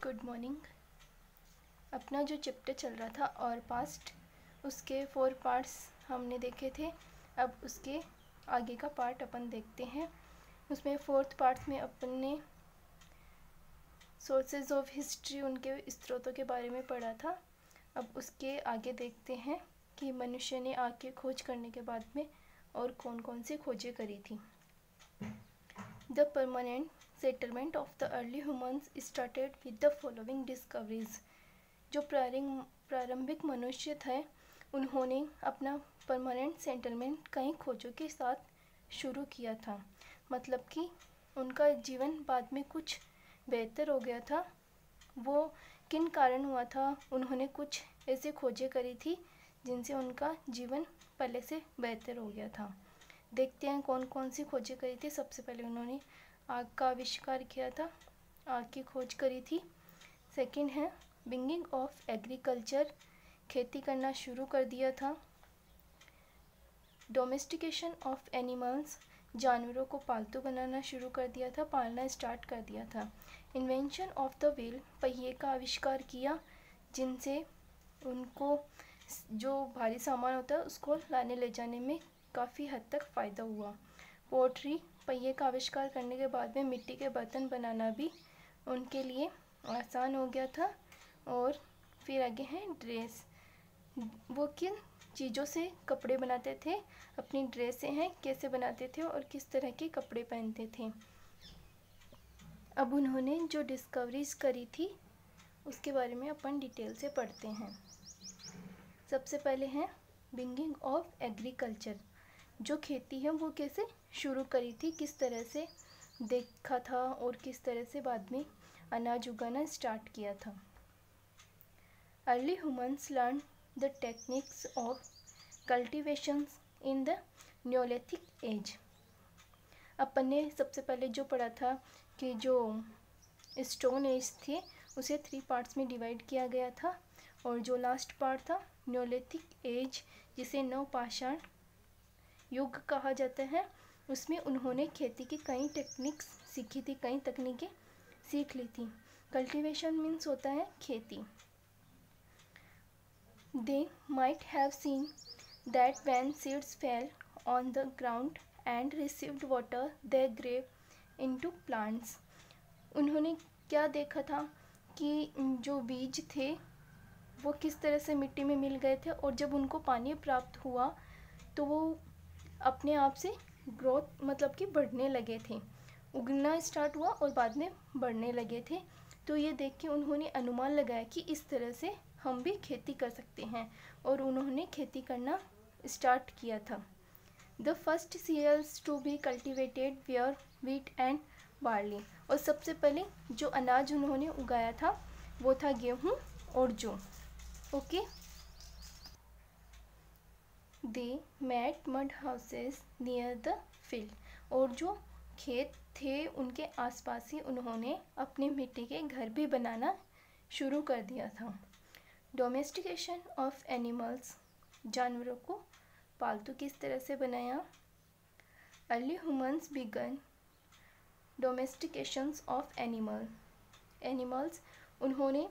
Good morning. अपना जो chapter चल रहा था और पास्ट, उसके 4 पार्ट्स हमने देखे थे। अब उसके आगे का पार्ट अपन देखते हैं। उसमें 4th पार्ट में अपन ने सोर्सेज ऑफ हिस्ट्री, उनके स्रोतों के बारे में पढ़ा था। अब उसके आगे देखते हैं कि मनुष्य ने आग की खोज करने के बाद में और कौन कौन सी खोजें करी थी। The permanent settlement of the early humans started with the following discoveries. जो प्रारंभिक मनुष्य थे, उन्होंने अपना परमानेंट सेटलमेंट कई खोजों के साथ शुरू किया था। मतलब कि उनका जीवन बाद में कुछ बेहतर हो गया था। वो किन कारण हुआ था? उन्होंने कुछ ऐसे खोजें करी थी जिनसे उनका जीवन पहले से बेहतर हो गया था। देखते हैं कौन कौन सी खोजें करी थी। सबसे पहले उन्होंने आग का आविष्कार किया था, आग की खोज करी थी। सेकंड है बिगिनिंग ऑफ एग्रीकल्चर, खेती करना शुरू कर दिया था। डोमेस्टिकेशन ऑफ एनिमल्स, जानवरों को पालतू बनाना शुरू कर दिया था, पालना स्टार्ट कर दिया था। इन्वेंशन ऑफ द व्हील, पहिए का आविष्कार किया, जिनसे उनको जो भारी सामान होता है उसको लाने ले जाने में काफ़ी हद तक फ़ायदा हुआ। पोट्री, पहिए का आविष्कार करने के बाद में मिट्टी के बर्तन बनाना भी उनके लिए आसान हो गया था। और फिर आगे हैं ड्रेस। वो किन चीज़ों से कपड़े बनाते थे, अपनी ड्रेसें हैं कैसे बनाते थे और किस तरह के कपड़े पहनते थे। अब उन्होंने जो डिस्कवरीज करी थी उसके बारे में अपन डिटेल से पढ़ते हैं। सबसे पहले है बिगिनिंग ऑफ एग्रीकल्चर। जो खेती है वो कैसे शुरू करी थी, किस तरह से देखा था और किस तरह से बाद में अनाज उगाना स्टार्ट किया था। Early humans learn the techniques of cultivation in the neolithic age. अपन ने सबसे पहले जो पढ़ा था कि जो स्टोन एज थे उसे 3 पार्ट्स में डिवाइड किया गया था, और जो लास्ट पार्ट था न्योलिथिक एज, जिसे नवपाषाण युग कहा जाता है, उसमें उन्होंने खेती की कई टेक्निक्स सीखी थी, कई तकनीकें सीख ली थी। कल्टीवेशन मीन्स होता है खेती। They might have seen that when seeds fell on the ground and received water they grew into plants. उन्होंने क्या देखा था कि जो बीज थे वो किस तरह से मिट्टी में मिल गए थे, और जब उनको पानी प्राप्त हुआ तो वो अपने आप से ग्रोथ मतलब कि बढ़ने लगे थे, उगना स्टार्ट हुआ और बाद में बढ़ने लगे थे। तो ये देख के उन्होंने अनुमान लगाया कि इस तरह से हम भी खेती कर सकते हैं, और उन्होंने खेती करना स्टार्ट किया था। The first cereals to be cultivated were wheat and barley. और सबसे पहले जो अनाज उन्होंने उगाया था वो था गेहूँ और जौ। Okay. They made mud houses near the field. और जो खेत थे उनके आसपास ही उन्होंने अपने मिट्टी के घर भी बनाना शुरू कर दिया था। डोमेस्टिकेशन ऑफ एनिमल्स, जानवरों को पालतू किस तरह से बनाया। Early humans began domestications of animals. उन्होंने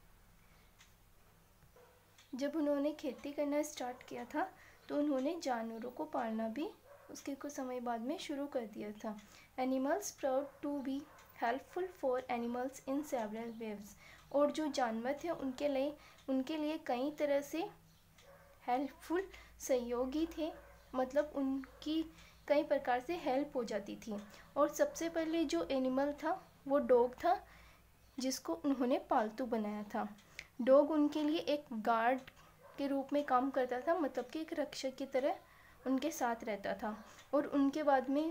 जब उन्होंने खेती करना स्टार्ट किया था तो उन्होंने जानवरों को पालना भी उसके कुछ समय बाद में शुरू कर दिया था। Animals proud to be helpful for animals in several waves. और जो जानवर थे उनके लिए कई तरह से हेल्पफुल, सहयोगी थे, मतलब उनकी कई प्रकार से हेल्प हो जाती थी। और सबसे पहले जो एनिमल था वो डॉग था, जिसको उन्होंने पालतू बनाया था। डॉग उनके लिए एक गार्ड के रूप में काम करता था, मतलब कि एक रक्षक की तरह उनके साथ रहता था। और उसके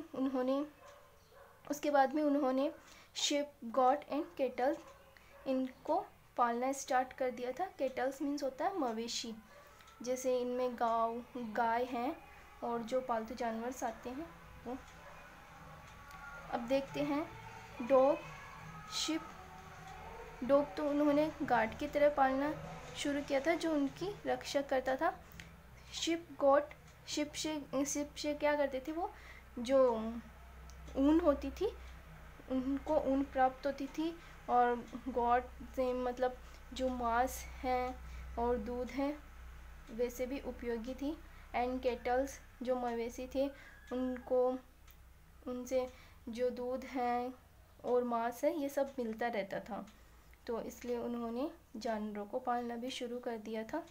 बाद में उन्होंने शिप, गॉट एंड केटल्स, इनको पालना स्टार्ट कर दिया था। केटल्स मीन्स होता है मवेशी, जैसे इनमें गाय हैं और जो पालतू जानवर आते हैं वो। अब देखते हैं डॉग, शिप। डॉग तो उन्होंने गार्ड की तरह पालना शुरू किया था, जो उनकी रक्षा करता था। शिप, गॉट, शिप से क्या करते थे वो, जो ऊन होती थी उनको ऊन प्राप्त होती थी, और गॉड से मतलब जो मांस हैं और दूध हैं वैसे भी उपयोगी थी। एंड केटल्स जो मवेशी थे उनको उनसे जो दूध है और मांस है ये सब मिलता रहता था, तो इसलिए उन्होंने जानवरों को पालना भी शुरू कर दिया था।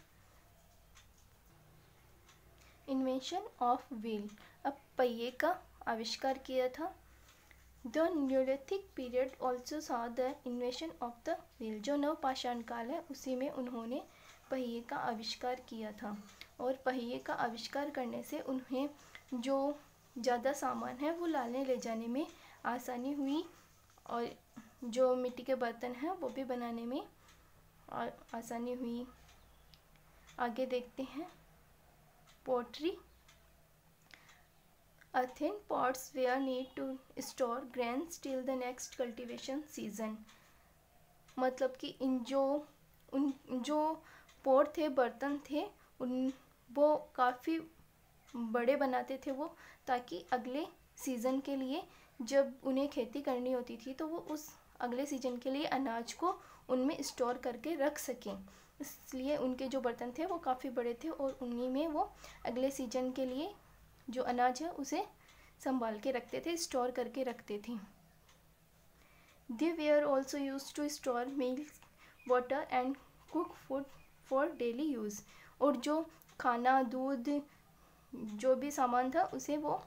इन्वेंशन ऑफ व्हील, अब पहिए का आविष्कार किया था। The neolithic period also saw the invention of the wheel, जो नवपाषाण काल है उसी में उन्होंने पहिए का आविष्कार किया था। और पहिए का आविष्कार करने से उन्हें जो ज़्यादा सामान है वो लाने ले जाने में आसानी हुई और जो मिट्टी के बर्तन हैं वो भी बनाने में आसानी हुई। आगे देखते हैं pottery. Earthen pots were need to store grains till the next cultivation season, मतलब कि उन जो पोट थे, बर्तन थे, उन वो काफ़ी बड़े बनाते थे वो, ताकि अगले सीज़न के लिए जब उन्हें खेती करनी होती थी तो वो उस अगले सीज़न के लिए अनाज को उनमें स्टोर करके रख सकें। इसलिए उनके जो बर्तन थे वो काफ़ी बड़े थे और उन्हीं में वो अगले सीज़न के लिए जो अनाज है उसे संभाल के रखते थे, स्टोर करके रखते थे। They were also use to store milk, water and cook food for daily use, और जो खाना, दूध, जो भी सामान था उसे वो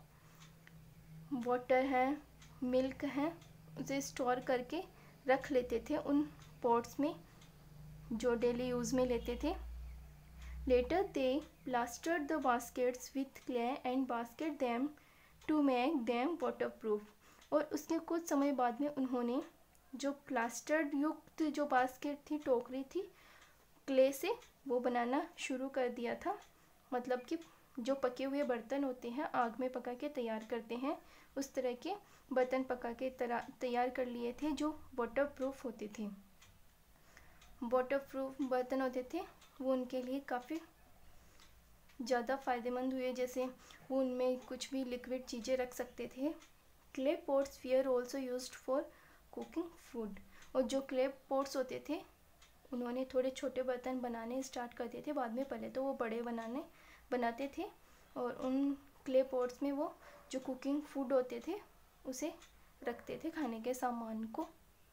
वाटर है, मिल्क है, उसे स्टोर करके रख लेते थे उन पॉट्स में जो डेली यूज़ में लेते थे। Later they plastered the baskets with clay and basket them to make them waterproof, और उसके कुछ समय बाद में उन्होंने जो प्लास्टर्ड युक्त जो बास्केट थी, टोकरी थी, क्ले से वो बनाना शुरू कर दिया था। मतलब कि जो पके हुए बर्तन होते हैं, आग में पका के तैयार करते हैं, उस तरह के बर्तन पका के तैयार कर लिए थे जो वाटरप्रूफ होते थे। वाटरप्रूफ बर्तन होते थे वो उनके लिए काफ़ी ज़्यादा फ़ायदेमंद हुए, जैसे वो उनमें कुछ भी लिक्विड चीज़ें रख सकते थे। Clay pots were also used for cooking food, और जो क्ले पॉट्स होते थे उन्होंने थोड़े छोटे बर्तन बनाने स्टार्ट कर दिए थे बाद में। पहले तो वो बड़े बनाते थे और उन क्ले पॉट्स में वो जो कुकिंग फूड होते थे उसे रखते थे, खाने के सामान को।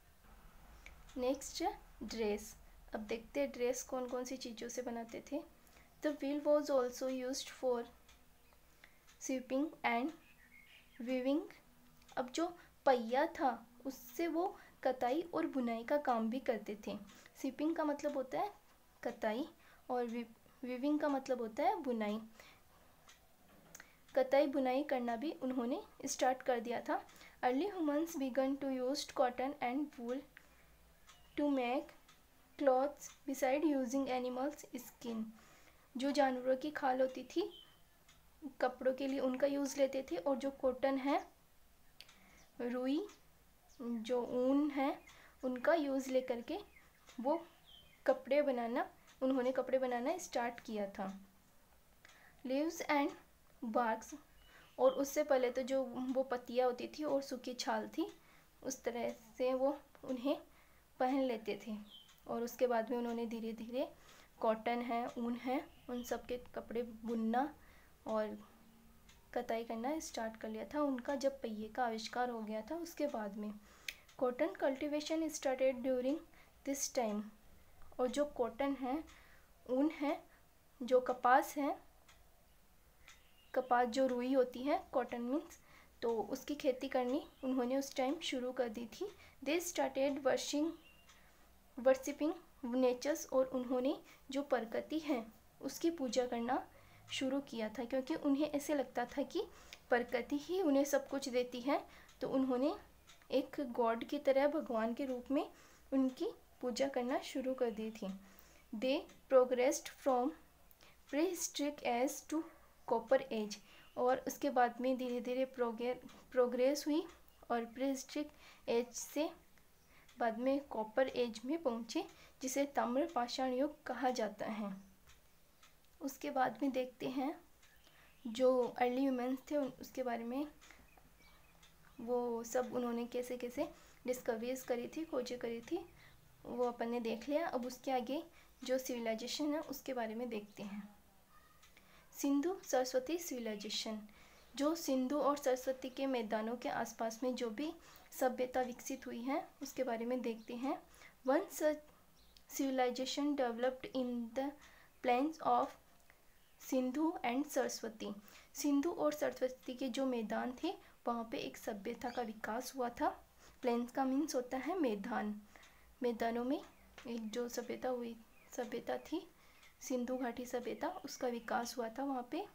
Next dress. अब देखते हैं ड्रेस कौन कौन सी चीज़ों से बनाते थे। The wheel was also used for sweeping and weaving, अब जो पहिया था उससे वो कताई और बुनाई का काम भी करते थे। स्वीपिंग का मतलब होता है कताई और वीविंग का मतलब होता है बुनाई। कताई बुनाई करना भी उन्होंने स्टार्ट कर दिया था। Early humans began to use cotton and wool to make clothes beside using animals skin, जो जानवरों की खाल होती थी कपड़ों के लिए उनका यूज़ लेते थे, और जो कॉटन है, रुई, जो ऊन है, उनका यूज़ लेकर के वो उन्होंने कपड़े बनाना स्टार्ट किया था। लीव्स एंड बार्क्स, और उससे पहले तो जो वो पत्तियाँ होती थी और सूखी छाल थी उस तरह से वो उन्हें पहन लेते थे, और उसके बाद में उन्होंने धीरे धीरे कॉटन है, ऊन है, उन सब के कपड़े बुनना और कताई करना स्टार्ट कर लिया था उनका जब पहिए का आविष्कार हो गया था उसके बाद में। Cotton cultivation started during this time, और जो कॉटन है, ऊन है, जो कपास है, कपास जो रुई होती है, कॉटन मीन्स, तो उसकी खेती करनी उन्होंने उस टाइम शुरू कर दी थी। दे स्टार्टेड वर्शिपिंग नेचर्स, और उन्होंने जो प्रकृति है उसकी पूजा करना शुरू किया था, क्योंकि उन्हें ऐसे लगता था कि प्रकृति ही उन्हें सब कुछ देती है, तो उन्होंने एक गॉड की तरह, भगवान के रूप में उनकी पूजा करना शुरू कर दी थी। They progressed from prehistoric age to copper age, और उसके बाद में धीरे धीरे प्रोग्रेस हुई और प्रीहिस्टोरिक एज से बाद में कॉपर एज में पहुँचे, जिसे ताम्र पाषाण युग कहा जाता है। उसके बाद में देखते हैं जो अर्ली ह्यूमन्स थे उसके बारे में, वो सब उन्होंने कैसे कैसे डिस्कवरीज करी थी, खोजें करी थी, वो अपन ने देख लिया। अब उसके आगे जो सिविलाइजेशन है उसके बारे में देखते हैं। सिंधु सरस्वती सिविलाइजेशन, जो सिंधु और सरस्वती के मैदानों के आसपास में जो भी सभ्यता विकसित हुई है उसके बारे में देखते हैं। One such civilization developed in the plains of Sindhu and Saraswati. Sindhu और सरस्वती के जो मैदान थे वहाँ पे एक सभ्यता का विकास हुआ था। प्लेन्स का मीन्स होता है मैदान। मैदानों में एक जो सभ्यता थी सिंधु घाटी सभ्यता, उसका विकास हुआ था वहाँ पे।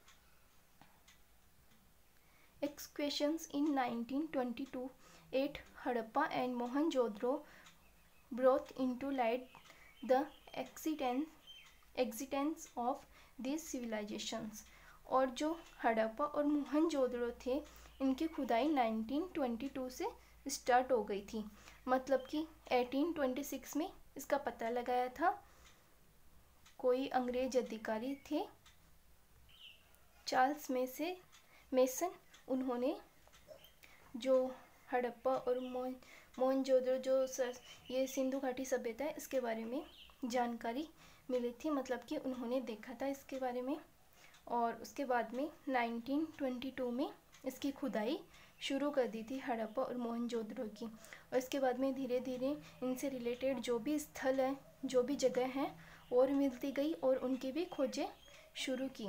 Excavations in 1922 at Harappa and Mohenjo-daro brought into light the existence of these civilizations। और जो हड़प्पा और मोहनजोदड़ो थे इनकी खुदाई 1922 से स्टार्ट हो गई थी। मतलब कि 1826 में इसका पता लगाया था कोई अंग्रेज अधिकारी थे, चार्ल्स मेसन। उन्होंने जो हड़प्पा और मोहनजोदड़ो जो ये सिंधु घाटी सभ्यता है इसके बारे में जानकारी मिली थी, मतलब कि उन्होंने देखा था इसके बारे में। और उसके बाद में 1922 में इसकी खुदाई शुरू कर दी थी हड़प्पा और मोहनजोदड़ो की। और इसके बाद में धीरे धीरे इनसे रिलेटेड जो भी स्थल है, जो भी जगह हैं और मिलती गई और उनकी भी खोजें शुरू की।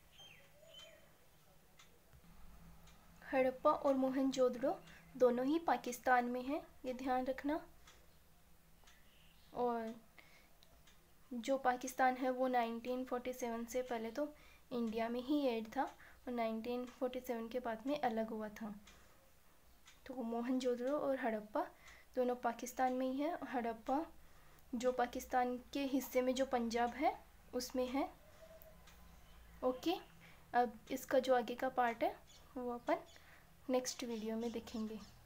हड़प्पा और मोहनजोदड़ो दोनों ही पाकिस्तान में हैं, ये ध्यान रखना। और जो पाकिस्तान है वो 1947 से पहले तो इंडिया में ही ऐड था और 1947 के बाद में अलग हुआ था। तो मोहनजोदड़ो और हड़प्पा दोनों पाकिस्तान में ही है। हड़प्पा जो पाकिस्तान के हिस्से में जो पंजाब है उसमें है। ओके, अब इसका जो आगे का पार्ट है वो अपन नेक्स्ट वीडियो में देखेंगे।